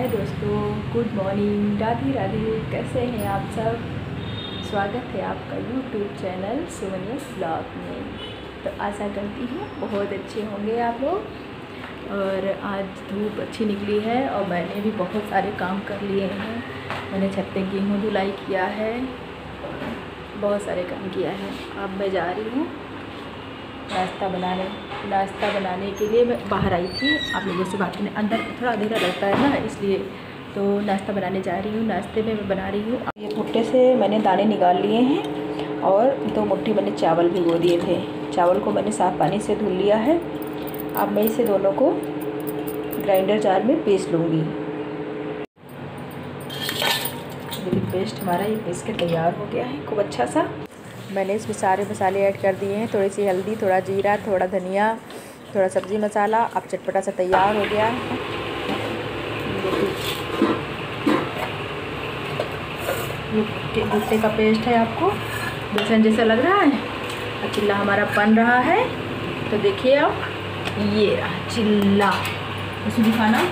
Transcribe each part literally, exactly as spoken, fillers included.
हाय दोस्तों, good morning, Radhe Radhe. कैसे हैं आप सब? स्वागत है आपका यूट्यूब चैनल सुमनियस ब्लॉग में। तो आशा करती हूँ बहुत अच्छे होंगे आप लोग। और आज धूप अच्छी निकली है और मैंने भी बहुत सारे काम कर लिए हैं। मैंने छत पे गेहूँ धुलाई किया है, बहुत सारे काम किया है। अब मैं जा रही हूँ नाश्ता बनाने नाश्ता बनाने के लिए। मैं बाहर आई थी आप लोगों से बात करने, अंदर थोड़ा अंधेरा लगता है ना, इसलिए तो नाश्ता बनाने जा रही हूँ। नाश्ते में मैं बना रही हूँ, ये भुट्टे से मैंने दाने निकाल लिए हैं और दो मुट्ठी मैंने चावल भिगो दिए थे। चावल को मैंने साफ़ पानी से धुल लिया है। अब मैं इसे दोनों को ग्राइंडर जार में पीस लूँगी। पेस्ट हमारा ये पीस के तैयार हो गया है खूब अच्छा सा। मैंने इसमें सारे मसाले ऐड कर दिए हैं, थोड़ी सी हल्दी, थोड़ा जीरा, थोड़ा धनिया, थोड़ा सब्ज़ी मसाला। अब चटपटा सा तैयार हो गया है। ये भुट्टे का पेस्ट है, आपको बेसन जैसा लग रहा है और चिल्ला हमारा बन रहा है। तो देखिए आप, ये रहा चिल्ला, उसमें दिखाना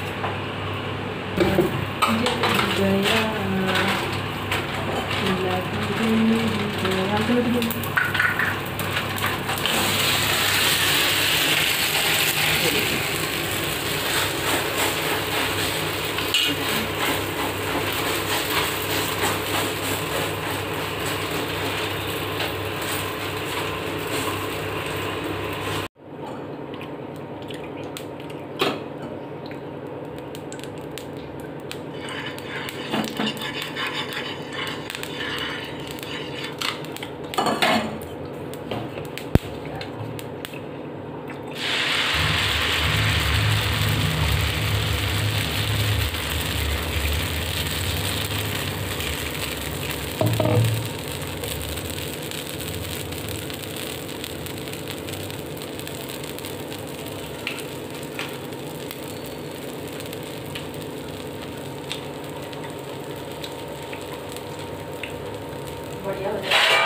बढ़िया बन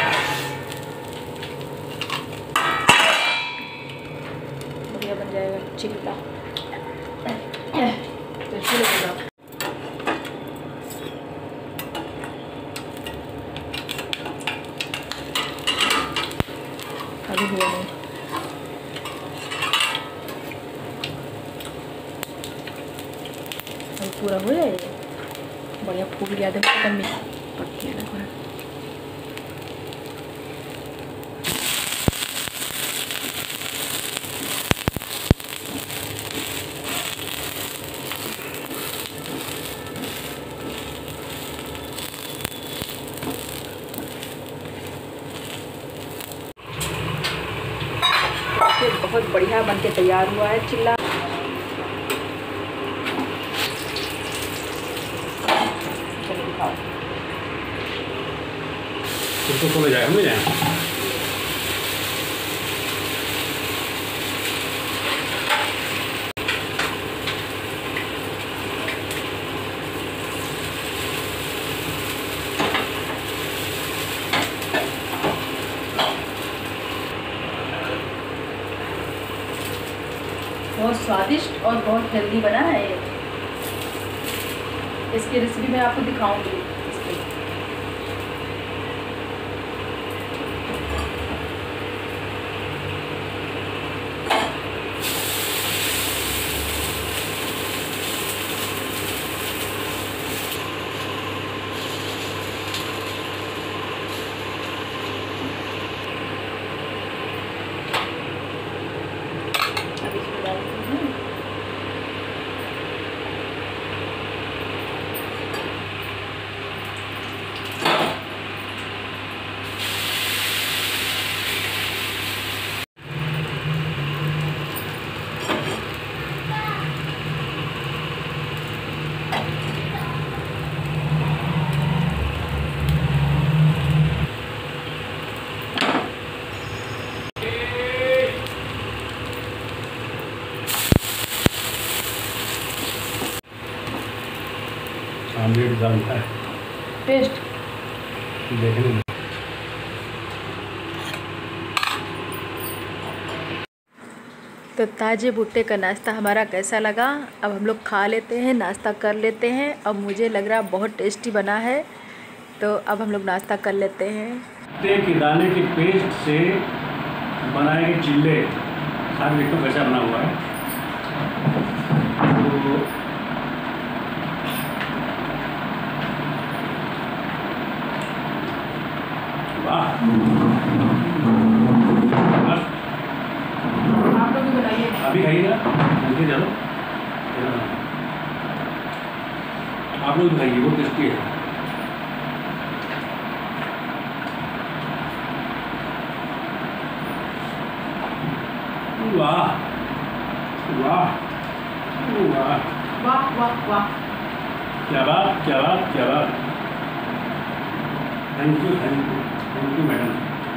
बढ़िया बन जाएगा चिल्ला। तो चिल्ला अभी हुआ नहीं, अभी पूरा हो जाएगा। बढ़िया फूल गया था, कम पक गया था। बहुत बढ़िया बन के तैयार हुआ है चिल्ला। इसको खोले जाए हमें जाए बहुत स्वादिष्ट और बहुत हेल्दी बना है ये। इसकी रेसिपी मैं आपको दिखाऊंगी। आमलेट डालता है पेस्ट देखने में। तो ताजे भुट्टे का नाश्ता हमारा कैसा लगा, अब हम लोग खा लेते हैं, नाश्ता कर लेते हैं। अब मुझे लग रहा बहुत टेस्टी बना है, तो अब हम लोग नाश्ता कर लेते हैं। भुट्टे के दाने के पेस्ट से बनाए गए चिल्ले, साथ देखो कैसा बना हुआ है। तो वाह, आप लोग भी बनाइए, अभी खाइएगा, मुझे चलो आप लोग खाइए, बहुत टेस्टी है। वाह वाह वाह वाह वाह वाह, क्या बात क्या बात क्या बात। Thank you thank you thank you madam.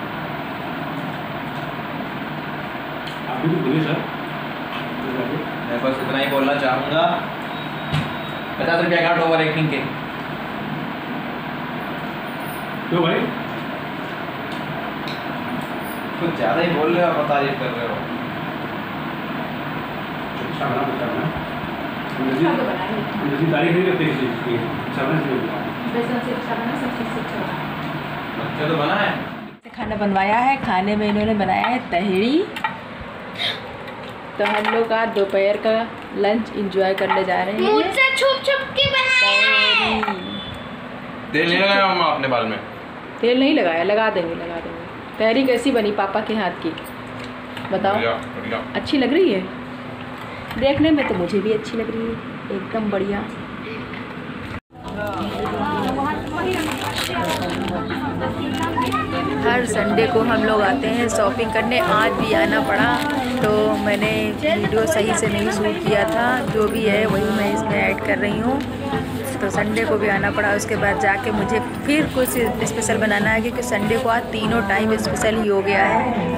आप भी तो बोलिए सर। मैं बस इतना ही बोलना चाहूँगा, पचास रुपया काट ओवर एक्टिंग के। क्यों भाई, कुछ ज़्यादा ही बोल रहे हो, आप तारीफ कर रहे हो। अच्छा बना अच्छा बना, अच्छा तो बनाइए, जैसी तारीफ नहीं करते किसी चीज़ की, अच्छा बना चाहिए। बेसन से अच्छा बना, सब चीज़ से अच्छा बना। अच्छा तो बना है। खाना बनवाया है, खाने में इन्होंने बनाया है तहेड़ी। तो हम लोग आज दोपहर का लंच एंजॉय करने जा रहे हैं। मुझसे छुप छुप के बनाया है। तेल नहीं लगाया मम्मा अपने बाल में? तेल नहीं लगाया, लगा देंगे लगा देंगे। तहरी कैसी बनी पापा के हाथ की, बताओ। बढ़िया बढ़िया। अच्छी लग रही है, देखने में तो मुझे भी अच्छी लग रही है, एकदम बढ़िया। हर संडे को हम लोग आते हैं शॉपिंग करने, आज भी आना पड़ा। तो मैंने वीडियो सही से नहीं शूट किया था, जो भी है वही मैं इसमें ऐड कर रही हूँ। तो संडे को भी आना पड़ा, उसके बाद जाके मुझे फिर कुछ स्पेशल बनाना है, क्योंकि संडे को आज तीनों टाइम स्पेशल ही हो गया है।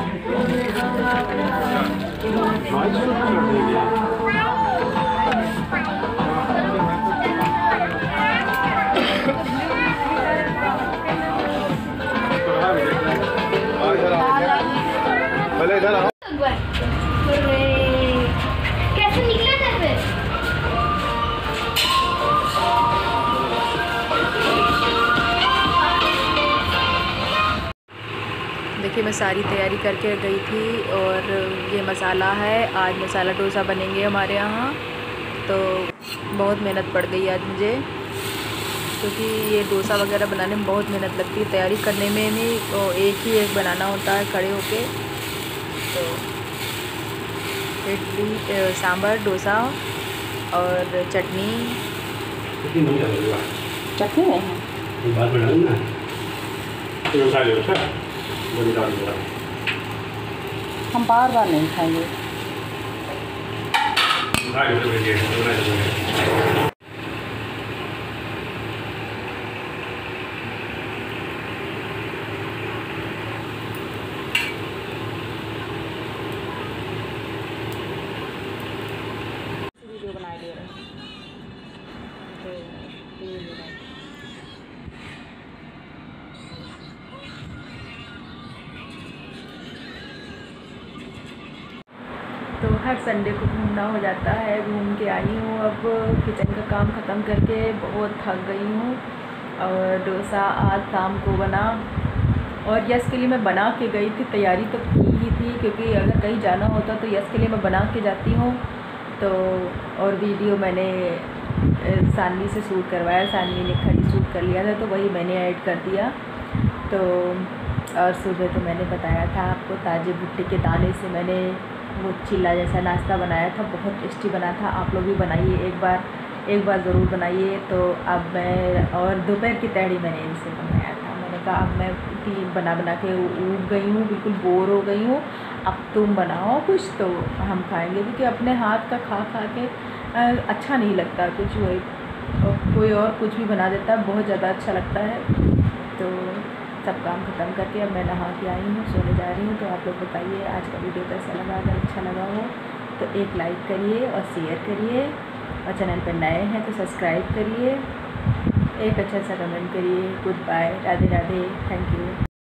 कैसे निकला था फिर? देखिए मैं सारी तैयारी करके गई थी, और ये मसाला है, आज मसाला डोसा बनेंगे हमारे यहाँ। तो बहुत मेहनत पड़ गई आज मुझे, क्योंकि ये डोसा वगैरह बनाने में बहुत मेहनत लगती है, तैयारी करने में भी तो एक ही एक बनाना होता है खड़े होके। तो इडली, सांभर, डोसा और चटनी। चटनी नहीं डालूंगा, चटनी नहीं है, बाद में डालूंगा, तो खा लो सर, बड़ी डालूंगा। हम बार बार नहीं खाएंगे। खा लो तो भेजिए, बना दूँगा। वीडियो बना दे रहे हैं। तो हर संडे को घूमना हो जाता है, घूम के आई हूँ। अब किचन का काम ख़त्म करके बहुत थक गई हूँ। और डोसा आज शाम को बना, और यश के लिए मैं बना के गई थी, तैयारी तो की ही थी, क्योंकि अगर कहीं जाना होता तो यश के लिए मैं बना के जाती हूँ। तो और वीडियो मैंने सानवी से शूट करवाया, सानवी ने खड़ी शूट कर लिया था, तो वही मैंने ऐड कर दिया। तो और सुबह तो मैंने बताया था आपको, ताजे भुट्टे के दाने से मैंने वो चिल्ला जैसा नाश्ता बनाया था, बहुत टेस्टी बना था। आप लोग भी बनाइए एक बार, एक बार ज़रूर बनाइए। तो अब मैं, और दोपहर की तहरी मैंने इनसे बनाया था। मैंने कहा अब मैं तीन बना बना के ऊब गई हूँ, बिल्कुल बोर हो गई हूँ, अब तुम बनाओ कुछ तो हम खाएंगे, क्योंकि अपने हाथ का खा खा के अच्छा नहीं लगता कुछ, वही कोई और कुछ भी बना देता है बहुत ज़्यादा अच्छा लगता है। तो सब काम ख़त्म करके अब मैं नहा के आई हूँ, सोने जा रही हूँ। तो आप लोग बताइए आज का वीडियो कैसा लगा, अगर अच्छा लगा हो तो एक लाइक करिए और शेयर करिए, और चैनल पर नए हैं तो सब्सक्राइब करिए, एक अच्छा सा कमेंट करिए। Good bye, Radhe Radhe, thank you.